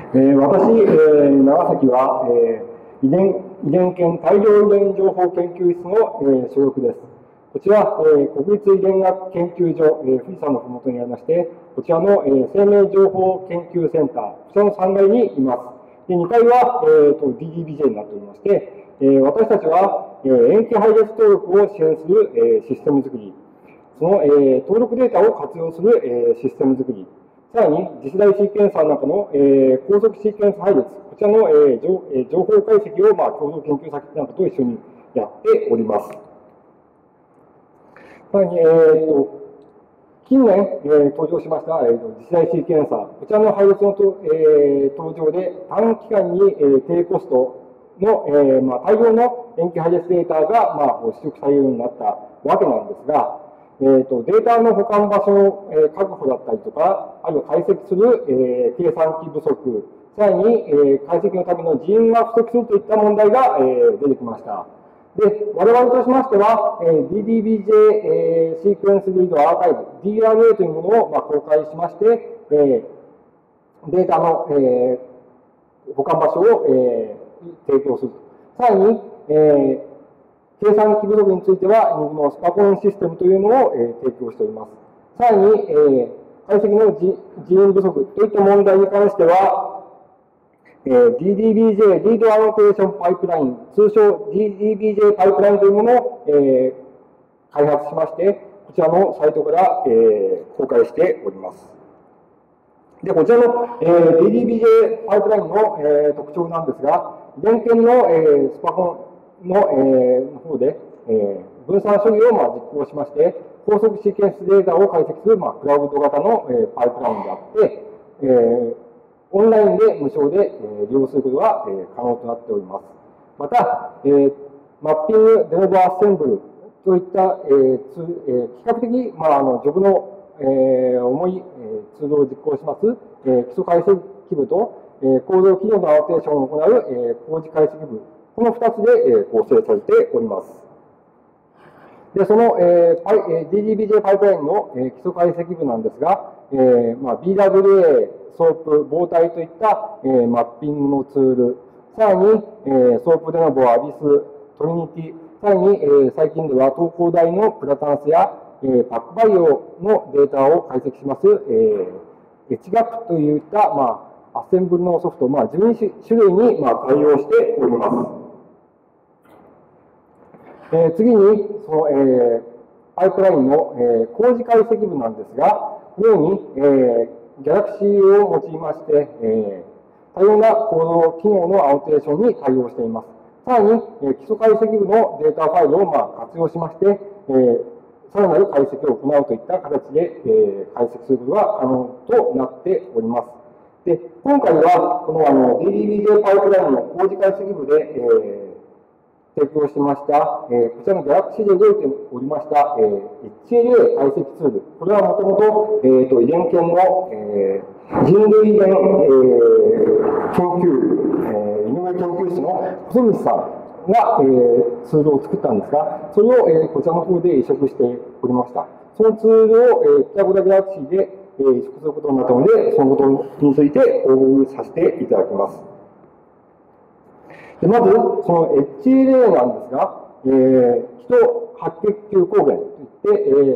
私、長崎は、遺伝研大量遺伝情報研究室の、所属です。こちら、国立遺伝学研究所、富士山のふもとにありまして、こちらの、生命情報研究センター、こちらの3階にいます。で、2階は、DDBJ になっておりまして、私たちは、塩基配列登録を支援する、システム作り、その、登録データを活用する、システム作り、さらに次世代シーケンサーの中の、高速シーケンス配列、こちらの、情報解析を、共同研究先などと一緒にやっております。さらに、近年、登場しました、次世代シーケンサー、こちらの配列の登場で短期間に、低コストの、大量の塩基配列データが、取得されるようになったわけなんですが、データの保管場所の、確保だったりとか、あるいは解析する、計算機不足、さらに、解析のための人員が不足するといった問題が、出てきました。で、我々としましては、DDBJ、シークエンスリードアーカイブ、DRA というものを、公開しまして、データの、保管場所を、提供する。さらに、計算機不足については、のスパコンシステムというのを、提供しております。さらに、解析の人員不足といった問題に関しては、DDBJ、リードアノテーションパイプライン、通称 DDBJ パイプラインというものを、開発しまして、こちらのサイトから、公開しております。で、こちらの、DDBJ パイプラインの、特徴なんですが、遺伝研の、スパコンの、方で、分散処理を、実行しまして、高速シーケンスデータを解析する、クラウド型の、パイプラインであって、オンラインで無償で、利用することが、可能となっております。また、マッピング、デノバーアッセンブルといった、比較的、ジョブの、重い、ツールを実行します、基礎解析部と、構造機能のアノテーションを行う、工事解析部、この2つで、構成されております。で、その、DDBJ パイプラインの、基礎解析部なんですが、BWA、ソープ、膨体といった、マッピングのツール、さらに、ソープデノボ、アビス、トリニティ、さらに、最近では東工大のプラタンスや、パックバイオのデータを解析します、HGAP といった、アッセンブルのソフト、12種類に、対応しております。次に、その、パイプラインの、工事解析部なんですが、このように、ギャラクシーを用いまして、多様な構造機能のアノテーションに対応しています。さらに、基礎解析部のデータファイルを、活用しまして、さらなる解析を行うといった形で、解析することが可能となっております。で、今回は、このDDBJ パイプラインの工事解析部で、提供してました、こちらのギャラクシーで動いておりました、HLA 解析ツール。これはもともと、遺伝研の、人類遺伝、研究、井上研究室の細道さんが、ツールを作ったんですが、それを、こちらの方で移植しておりました。そのツールを、ピタゴラギャラクシーで、移植することになったので、そのことについて報告させていただきます。でまず、その HLA なんですが、人白血球抗原といって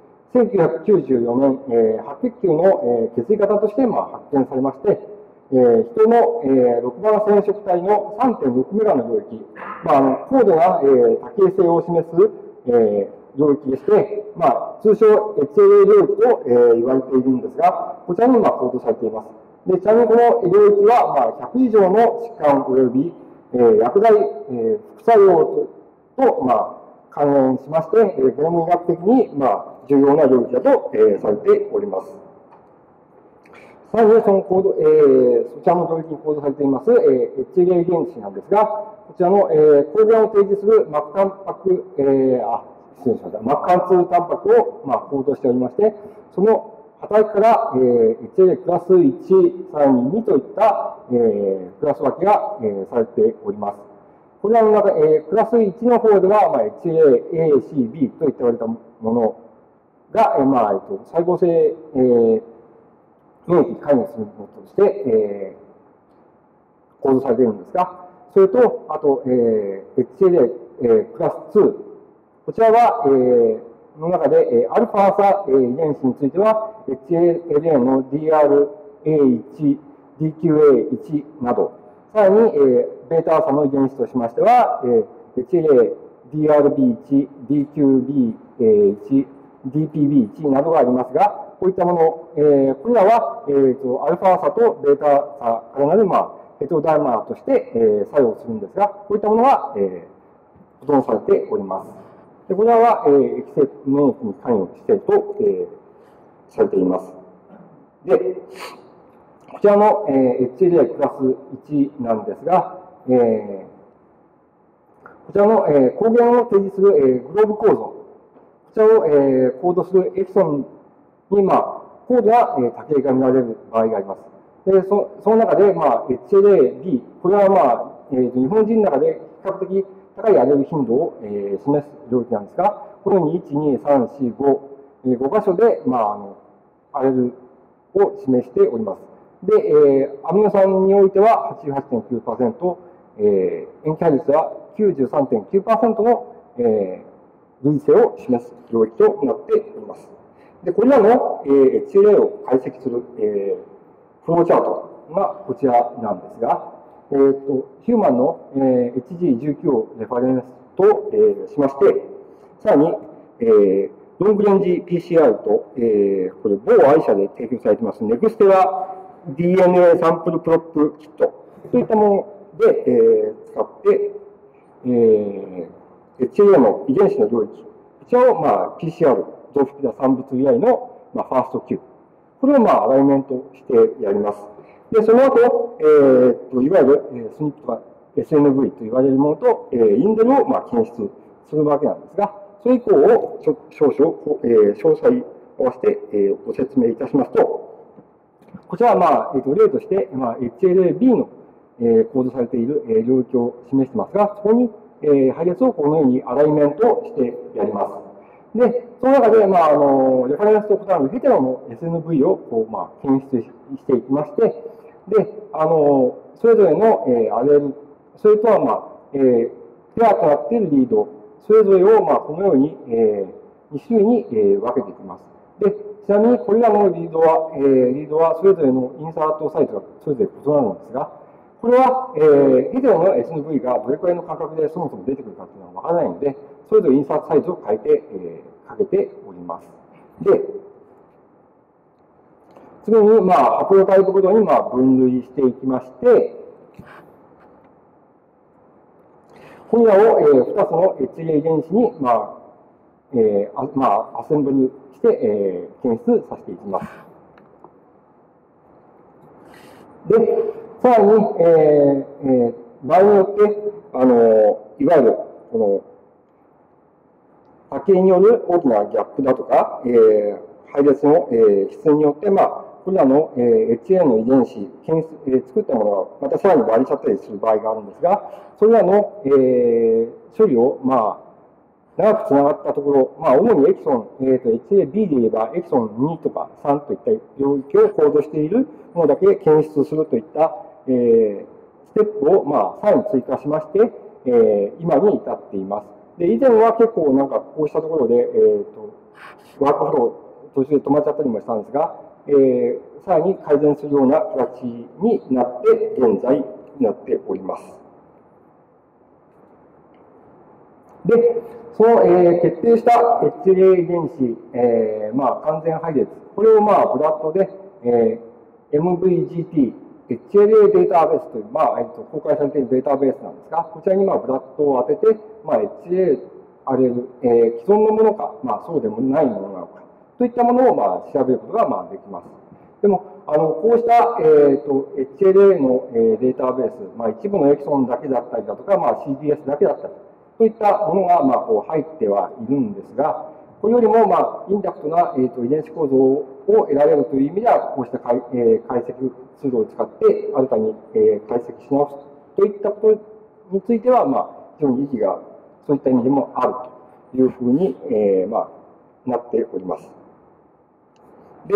、1994年、白血球の、血液型として、発見されまして、人の、6番染色体の 3.6 メガの領域、高度な、多形性を示す、領域でして、通称 HLA 領域と、言われているんですが、こちらにコードされています。でちなみにこの領域は、100以上の疾患及び薬剤、副作用と、関連しまして、ゲノム医学的に、重要な領域だと、されております。さらに、そのコード、そちらの領域にコードされています、HLA 遺伝子なんですが、こちらの、抗原を提示する膜タンパク、失礼しました。膜貫通タンパクを、コードしておりまして、その働きから、HLA クラス1、さらに2といった、クラス分けが、されております。これらの中、クラス1の方では、HLA、A、C、B といったものが、細胞性、免疫に関与するものとして、 構造されているんですが、それと、あと、HLA、クラス2。こちらは、の中で、アルファーサ遺伝子については、HLA の DRA1、DQA1 など、さらに、ベータアーサの遺伝子としましては、HLA、DRB1、DQB1、DPB1 などがありますが、こういったもの、これらは、アルファーサとベータアーサからなる、ヘテロダイマーとして、作用するんですが、こういったものは、保存されております。でこれらは、液性免疫に関与していると、されています。で、こちらの、HLA クラス1なんですが、こちらの、抗原を提示する、グローブ構造、こちらを、コードするエキソンに、高度な、多形が見られる場合があります。で、その中で、HLA-B、これは、日本人の中で比較的高いアレル頻度を、示す領域なんですが、このように1、2、3、4、5箇所で、アレルを示しております。で、アミノ酸においては 88.9%、塩基配列は 93.9% の、類性を示す領域となっております。で、これらの、HLA を解析する、フローチャートがこちらなんですが、ヒューマンの、HG19 をレファレンスと、しまして、さらに、ロングレンジ PCR と、これ、某愛社で提供されています、ネクステラ DNA サンプルプロップキットといったもので、使って、HLA の遺伝子の領域、こちらを、PCR、増幅な産物由来の、ファースト Q。これを、アライメントしてやります。で、その後、いわゆる、スニップとか SNV と言われるものと、インデルを、検出するわけなんですが、それ以降を少々、詳細を合わせて、ご説明いたしますと、こちらは、例として、HLA-B の、構造されている、領域を示していますが、そこに、配列をこのようにアライメントしてやります。で、その中で、レファレンスと異なるヘテロの SNV をこう、検出していきまして、で、それぞれの、アレル、それとは、ペアとなっているリード、それぞれを、このように、2種類に、分けていきます。で、ちなみにこれらのリードはそれぞれのインサートサイズがそれぞれ異なるんですが、これは、ヘテロの SNV がどれくらいの間隔でそもそも出てくるかというのはわからないので、それぞれインサートサイズを変えて、かけております。で、次に、ハプロタイプごとに、分類していきまして、これらを、2つの HLA 遺伝子に、アセンブルして、検出させていきます。で、さらに、場合によって、いわゆる、この、波形による大きなギャップだとか、配列の、質によって、これらの、HLA の遺伝子、作ったものがまたさらに割れちゃったりする場合があるんですが、それらの、処理を、長くつながったところ、主にエキソン、HLA-B で言えば、エキソン2とか3といった領域をコードしているものだけ検出するといった、ステップを、さらに追加しまして、今に至っています。で、以前は結構こうしたところで、ワークフロー途中で止まっちゃったりもしたんですが、さらに改善するような形になって、現在になっております。で、その、決定した HLA 遺伝子、完全配列、これをブラッドで、MVGT、HLA データベースという、公開されているデータベースなんですが、こちらにブラッドを当てて、HLA アレル、既存のものか、そうでもないものなのか、といったものを調べることができます。でも、こうした、HLA の、データベース、一部のエキソンだけだったりだとか、CDS だけだったり、といったものが、こう入ってはいるんですが、これよりも、インタクトな、遺伝子構造を得られるという意味では、こうした解析ツールを使って、新たに、解析し直すといったことについては、非常に意義が、そういった意味でもあるというふうに、なっております。で、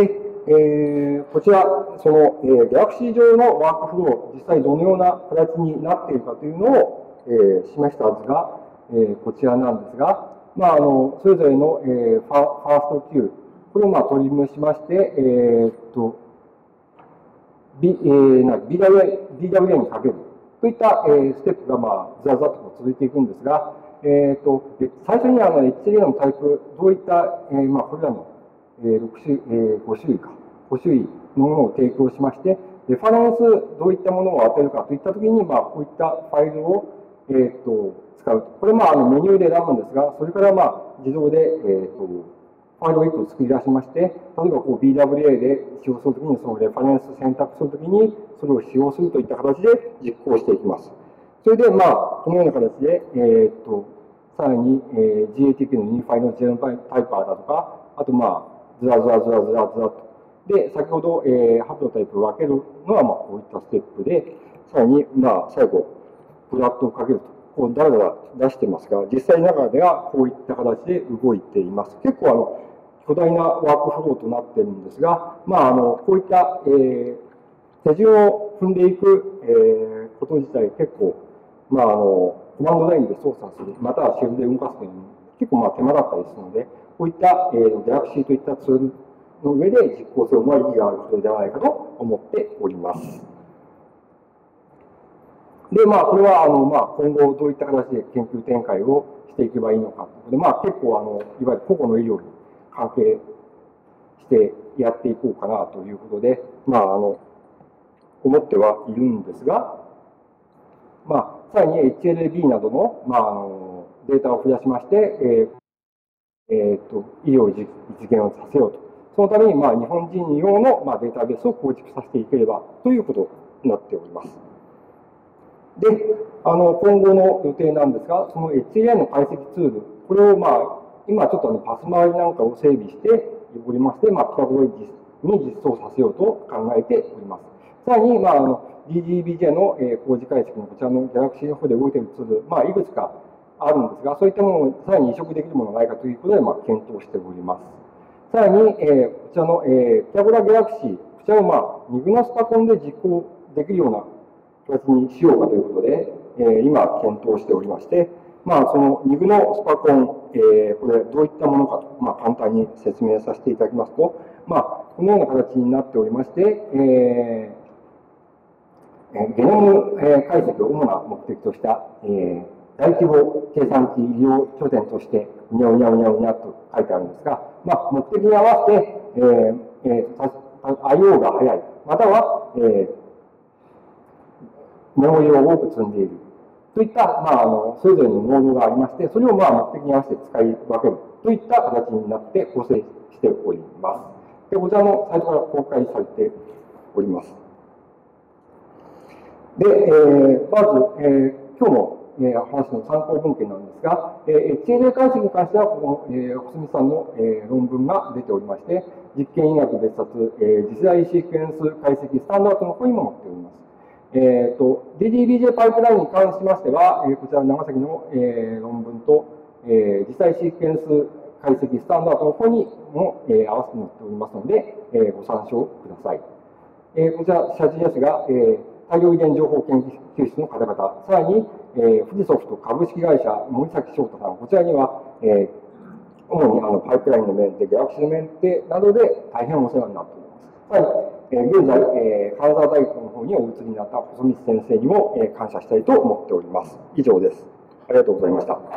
こちら、その、ギャラクシー上のワークフロー、実際どのような形になっているかというのを、示した図が、こちらなんですが、それぞれの、ファースト Q、これを取り戻しまして、BWA にかけるといった、ステップが、ずらずらと続いていくんですが、最初にHLA のタイプ、どういった、これらの、5種類か、5種類のものを提供しまして、レファレンス、どういったものを当てるかといったときに、こういったファイルを、使うと。これメニューで選ぶんですが、それから自動で、ファイルを1個作り出しまして、例えばBWA で使用するときに、そのレファレンス選択するときに、それを使用するといった形で実行していきます。それで、このような形で、さらに、GATK のユニファイドジェノタイパーだとか、あと、ずらずらと。で、先ほど、ハブのタイプを分けるのは、こういったステップで、さらに、最後、プラットをかけると。こう、だらだら出してますが、実際の中ではこういった形で動いています。結構、巨大なワークフローとなっているんですが、こういった、手順を踏んでいく、こと自体結構、コマンドラインで操作する、またはシェルで動かすというのに結構手間だったりするので、こういった、ギャラクシーといったツールの上で実行するのは意義があることではないかと思っております。で、これは、今後どういった形で研究展開をしていけばいいのかということで、結構、いわゆる個々の医療に関係してやっていこうかなということで、思ってはいるんですが、さらに HLB などの、データを増やしまして、医療実現をさせようと。そのために、日本人用の、データベースを構築させていければということになっております。で、今後の予定なんですが、その HAI の解析ツール、これを、今ちょっとパス回りなんかを整備しておりまして、ピタゴラに実装させようと考えております。さらに、DGBJ の工事解析のこちらの Galaxy の方で動いているツール、いくつかあるんですが、そういったものをさらに移植できるものがないかということで、検討しております。さらに、こちらのピタゴラ Galaxy、こちらを2グノスパコンで実行できるような形にしようかということで、今検討しておりまして、その2グノスパコン、これどういったものかと、簡単に説明させていただきますと、このような形になっておりまして、ゲノム解析を主な目的とした、大規模計算機医療拠点として、うにゃうにゃうにゃうにゃと書いてあるんですが、目的に合わせて、IO が速い、または、メモリを多く積んでいるといった、それぞれのノードがありまして、それを目的に合わせて使い分けるといった形になって構成しております。で、こちらのサイトから公開されております。で、まず、今日の話の参考文献なんですが、HLA 解析に関しては、この、細見さんの論文が出ておりまして、実験医学別冊、次世代シークエンス解析スタンダードの方にも載っております。DDBJ パイプラインに関しましては、こちら長崎の論文と、次世代シークエンス解析スタンダードの方にも合わせて載っておりますので、ご参照ください。こちら、写真ですが、大量遺伝情報研究室の方々、さらに、富士ソフト株式会社森崎翔太さん、こちらには、主にパイプラインのメンテ、ギャラクシーのメンテなどで大変お世話になっております。さらに、現在、金沢大学の方にお移りになった細光先生にも感謝したいと思っております。以上です。ありがとうございました。